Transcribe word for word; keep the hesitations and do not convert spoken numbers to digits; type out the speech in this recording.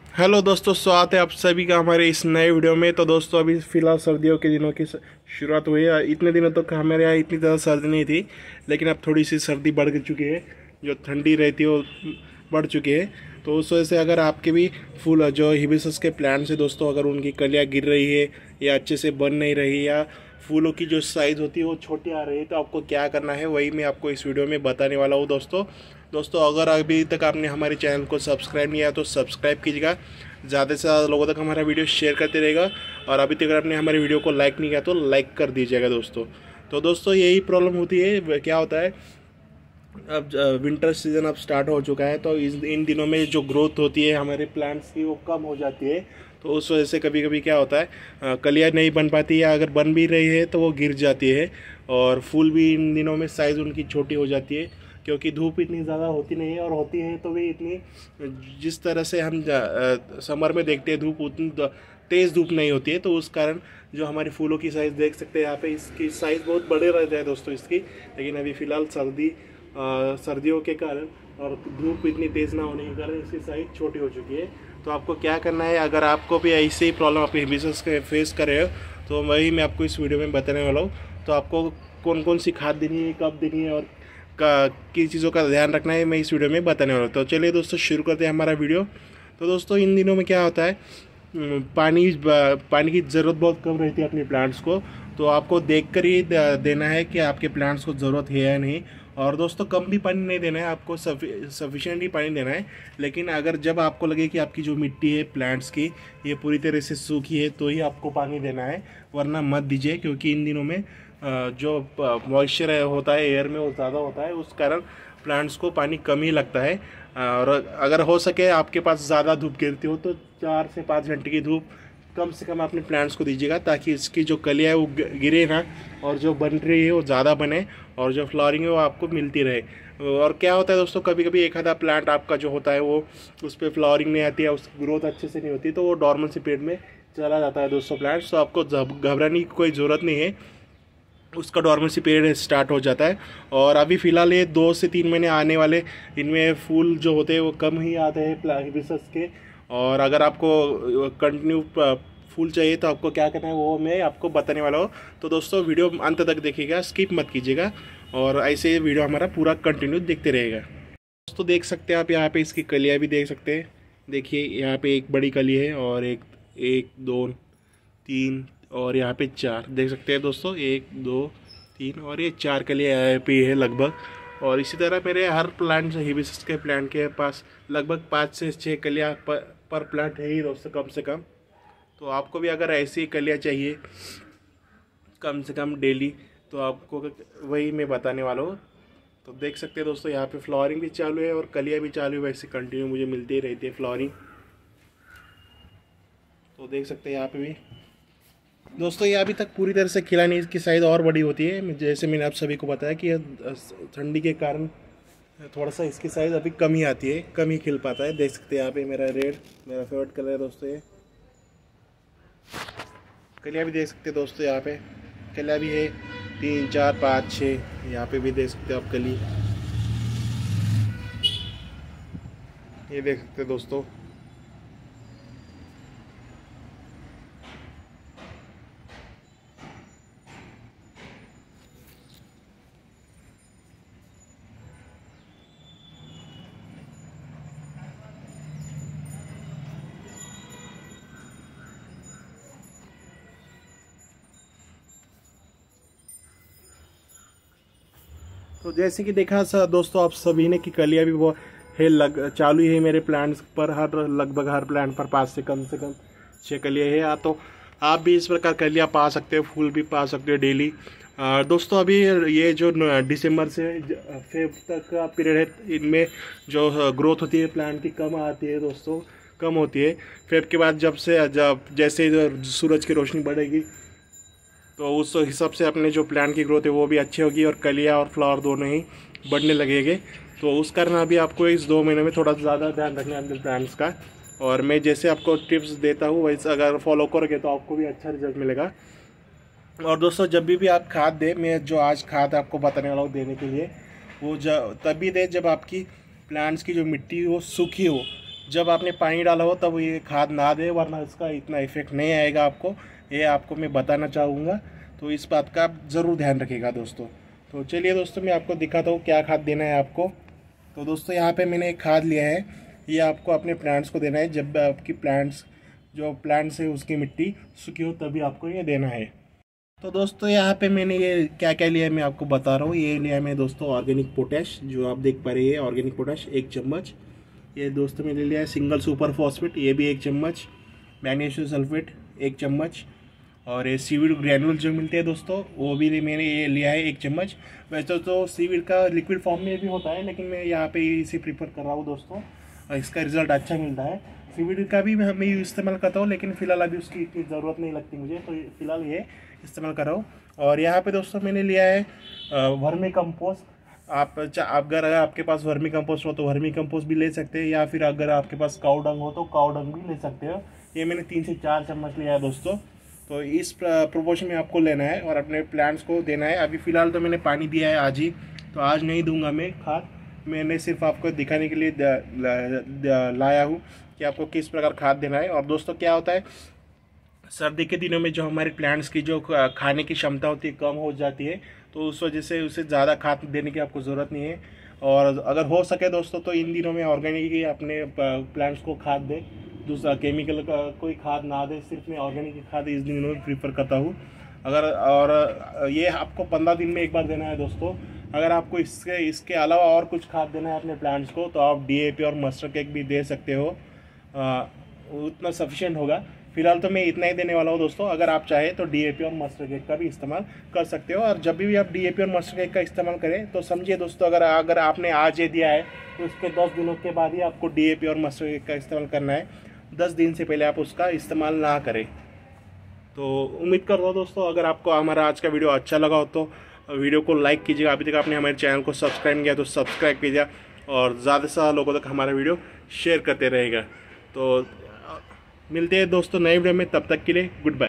Hello दोस्तों, स्वागत है आप सभी का हमारे इस नए वीडियो में। तो दोस्तों अभी फ़िलहाल सर्दियों के दिनों की शुरुआत हुई है। इतने दिनों तक तो हमारे यहाँ इतनी ज़्यादा सर्दी नहीं थी, लेकिन अब थोड़ी सी सर्दी बढ़ चुकी है। जो ठंडी रहती है वो बढ़ चुकी है। तो उस वजह से अगर आपके भी फूल जो हिबिस्कस के प्लांट्स है दोस्तों, अगर उनकी कलियाँ गिर रही है या अच्छे से बन नहीं रही या फूलों की जो साइज़ होती है वो छोटी आ रही है, तो आपको क्या करना है वही मैं आपको इस वीडियो में बताने वाला हूँ दोस्तों। दोस्तों अगर अभी तक आपने हमारे चैनल को सब्सक्राइब नहीं किया तो सब्सक्राइब कीजिएगा, ज़्यादा से ज़्यादा लोगों तक हमारा वीडियो शेयर करते रहेगा। और अभी तक अगर आपने हमारे वीडियो को लाइक नहीं किया तो लाइक कर दीजिएगा दोस्तों। तो दोस्तों यही प्रॉब्लम होती है, क्या होता है, अब विंटर सीज़न अब स्टार्ट हो चुका है, तो इस इन दिनों में जो ग्रोथ होती है हमारे प्लांट्स की वो कम हो जाती है। तो उस वजह से कभी कभी क्या होता है, कलियाँ नहीं बन पाती, या अगर बन भी रही है तो वो गिर जाती है। और फूल भी इन दिनों में साइज़ उनकी छोटी हो जाती है, क्योंकि धूप इतनी ज़्यादा होती नहीं है, और होती है तो भी इतनी, जिस तरह से हम समर में देखते हैं धूप उतनी तेज़ धूप नहीं होती है। तो उस कारण जो हमारे फूलों की साइज़ देख सकते हैं यहाँ पे, इसकी साइज़ बहुत बड़े रहते हैं दोस्तों इसकी। लेकिन अभी फ़िलहाल सर्दी आ, सर्दियों के कारण और धूप इतनी तेज़ ना होने के कारण इसकी साइज़ छोटी हो चुकी है। तो आपको क्या करना है, अगर आपको भी ऐसे ही प्रॉब्लम आप हिबिस्कस के फेस कर रहे हो तो वही मैं आपको इस वीडियो में बताने वाला हूँ। तो आपको कौन कौन सी खाद देनी है, कब देनी है और का किन चीज़ों का ध्यान रखना है, मैं इस वीडियो में बताने वाला हूँ। तो चलिए दोस्तों शुरू करते हैं हमारा वीडियो। तो दोस्तों इन दिनों में क्या होता है, पानी पानी की ज़रूरत बहुत कम रहती है अपने प्लांट्स को। तो आपको देख कर ही देना है कि आपके प्लांट्स को ज़रूरत है या नहीं। और दोस्तों कम भी पानी नहीं देना है, आपको सफिशिएंट ही पानी देना है। लेकिन अगर जब आपको लगे कि आपकी जो मिट्टी है प्लांट्स की ये पूरी तरह से सूखी है तो ही आपको पानी देना है, वरना मत दीजिए। क्योंकि इन दिनों में जो मॉइस्चर होता है एयर में वो ज़्यादा होता है, उस कारण प्लांट्स को पानी कम ही लगता है। और अगर हो सके आपके पास ज़्यादा धूप गिरती हो तो चार से पाँच घंटे की धूप कम से कम अपने प्लांट्स को दीजिएगा, ताकि इसकी जो कलियाँ है वो गिरे ना, और जो बन रही है वो ज़्यादा बने, और जो फ्लावरिंग है वो आपको मिलती रहे। और क्या होता है दोस्तों, कभी कभी एक आधा प्लांट आपका जो होता है वो उस पर फ्लावरिंग नहीं आती है, उसकी ग्रोथ अच्छे से नहीं होती, तो वो डॉर्मेंसी पीरियड में चला जाता है दोस्तों प्लांट्स। तो आपको घबराने की कोई ज़रूरत नहीं है, उसका डॉर्मेंसी पीरियड स्टार्ट हो जाता है। और अभी फ़िलहाल ये दो से तीन महीने आने वाले, इनमें फूल जो होते हैं वो कम ही आते हैं हिबिस्कस के। और अगर आपको कंटिन्यू फूल चाहिए तो आपको क्या करना है वो मैं आपको बताने वाला हूँ। तो दोस्तों वीडियो अंत तक देखिएगा, स्किप मत कीजिएगा, और ऐसे वीडियो हमारा पूरा कंटिन्यू देखते रहेगा। दोस्तों देख सकते हैं आप यहाँ पे इसकी कलियाँ भी देख सकते हैं। देखिए यहाँ पे एक बड़ी कली है, और एक एक दो तीन और यहाँ पे चार, देख सकते हैं दोस्तों, एक दो तीन और ये चार कलियाँ यहाँ पे है लगभग। और इसी तरह मेरे हर प्लांट हिबिस्कस के प्लांट के पास लगभग पाँच से छः कलियाँ पर, पर प्लांट है ही दोस्तों कम से कम। तो आपको भी अगर ऐसी कलियाँ चाहिए कम से कम डेली, तो आपको वही मैं बताने वाला हूँ। तो देख सकते हैं दोस्तों यहाँ पे फ्लावरिंग भी चालू है और कलियाँ भी चालू है, वैसे कंटिन्यू मुझे मिलती ही रहती है फ्लावरिंग। तो देख सकते हैं यहाँ पे भी दोस्तों ये अभी तक पूरी तरह से खिला नहीं, इसकी साइज़ और बड़ी होती है। जैसे मैंने आप सभी को बताया कि ठंडी के कारण थोड़ा सा इसकी साइज़ अभी कम ही आती है, कम ही खिल पाता है। देख सकते हैं यहाँ पे मेरा रेड, मेरा फेवरेट कलर है दोस्तों ये। कलियाँ भी देख सकते हैं दोस्तों, यहाँ पे कलियाँ भी है तीन चार पाँच छः, यहाँ पे भी देख सकते हो आप कली, ये देख सकते हैं दोस्तों। तो जैसे कि देखा सा दोस्तों आप सभी ने कि कलियाँ भी वो है लग चालू है मेरे प्लांट्स पर, हर लगभग हर प्लांट पर पाँच से कम से कम छः कलियाँ है। या तो आप भी इस प्रकार कलियाँ पा सकते हो, फूल भी पा सकते हो डेली। दोस्तों अभी ये जो दिसंबर से फेब तक का पीरियड है, इनमें जो ग्रोथ होती है प्लांट की कम आती है दोस्तों, कम होती है। फेब के बाद जब से जब जैसे सूरज की रोशनी बढ़ेगी तो उस हिसाब से अपने जो प्लांट की ग्रोथ है वो भी अच्छी होगी, और कलियाँ और फ्लावर दोनों ही बढ़ने लगेंगे। तो उस कारण अभी आपको इस दो महीने में थोड़ा ज़्यादा ध्यान रखना है अपने प्लांट्स का। और मैं जैसे आपको टिप्स देता हूँ वैसे अगर फॉलो करोगे तो आपको भी अच्छा रिजल्ट मिलेगा। और दोस्तों जब भी भी आप खाद दें, मैं जो आज खाद आपको बताने वाला हूँ देने के लिए, वो जब तभी दें जब आपकी प्लांट्स की जो मिट्टी वो सूखी हो, जब आपने पानी डाला हो तब ये खाद ना दे, वरना इसका इतना इफेक्ट नहीं आएगा आपको, ये आपको मैं बताना चाहूँगा। तो इस बात का आप ज़रूर ध्यान रखिएगा दोस्तों। तो चलिए दोस्तों मैं आपको दिखाता हूँ क्या खाद देना है आपको। तो दोस्तों यहाँ पे मैंने एक खाद लिया है, ये आपको अपने प्लांट्स को देना है। जब आपकी प्लांट्स जो प्लांट्स है उसकी मिट्टी सूखी हो तभी आपको ये देना है। तो दोस्तों यहाँ पे मैंने ये क्या क्या लिया है मैं आपको बता रहा हूँ। ये लिया है मैं दोस्तों ऑर्गेनिक पोटैश, जो आप देख पा रहे हैं ऑर्गेनिक पोटैश एक चम्मच। ये दोस्तों मैंने लिया है सिंगल सुपर फॉस्फेट, ये भी एक चम्मच। मैग्नीशियम सल्फेट एक चम्मच। और ये सीवीड ग्रैनुल जो मिलते हैं दोस्तों, वो भी मैंने ये लिया है एक चम्मच। वैसे तो सीवीड का लिक्विड फॉर्म में भी होता है, लेकिन मैं यहाँ पे इसे प्रीफर कर रहा हूँ दोस्तों, इसका रिजल्ट अच्छा मिलता है। सीवीड का भी मैं इस्तेमाल करता हूँ, लेकिन फ़िलहाल अभी उसकी इतनी ज़रूरत नहीं लगती मुझे, तो फ़िलहाल ये इस्तेमाल कर रहा हूँ। और यहाँ पे दोस्तों मैंने लिया है वर्मी कंपोस्ट। आप अगर आपके पास वर्मी कंपोस्ट हो तो वर्मी कंपोस्ट भी ले सकते हैं, या फिर अगर आपके पास काऊ डंग हो तो काऊ डंग भी ले सकते हो। ये मैंने तीन से चार चम्मच लिया है दोस्तों। तो इस प्रोपोर्शन में आपको लेना है और अपने प्लांट्स को देना है। अभी फ़िलहाल तो मैंने पानी दिया है आज ही, तो आज नहीं दूंगा मैं खाद। मैंने सिर्फ आपको दिखाने के लिए द, द, द, लाया हूँ कि आपको किस प्रकार खाद देना है। और दोस्तों क्या होता है, सर्दी के दिनों में जो हमारे प्लांट्स की जो खाने की क्षमता होती है कम हो जाती है, तो उस वजह से उसे ज़्यादा खाद देने की आपको ज़रूरत नहीं है। और अगर हो सके दोस्तों तो इन दिनों में ऑर्गेनिक ही अपने प्लांट्स को खाद दे, दूसरा केमिकल का कोई खाद ना दे। सिर्फ मैं ऑर्गेनिक की खाद इस दिनों में प्रीफर करता हूँ। अगर और ये आपको पंद्रह दिन में एक बार देना है दोस्तों। अगर आपको इसके इसके अलावा और कुछ खाद देना है अपने प्लांट्स को तो आप डीएपी और मस्टर केक भी दे सकते हो, आ, उतना सफिशिएंट होगा। फिलहाल तो मैं इतना ही देने वाला हूँ दोस्तों। अगर आप चाहें तो डीएपी और मस्टर केक का भी इस्तेमाल कर सकते हो। और जब भी आप डीएपी और मस्टर केक का इस्तेमाल करें तो समझिए दोस्तों, अगर अगर आपने आज ये दिया है तो उसके दस दिनों के बाद ही आपको डीएपी और मस्टर केक का इस्तेमाल करना है। दस दिन से पहले आप उसका इस्तेमाल ना करें। तो उम्मीद कर रहा हूँ दोस्तों अगर आपको हमारा आज का वीडियो अच्छा लगा हो तो वीडियो को लाइक कीजिएगा। अभी तक आपने हमारे चैनल को सब्सक्राइब नहीं किया तो सब्सक्राइब कीजिए और ज़्यादा से ज़्यादा लोगों तक हमारा वीडियो शेयर करते रहेगा। तो मिलते हैं दोस्तों नए वीडियो में, तब तक के लिए गुड बाय।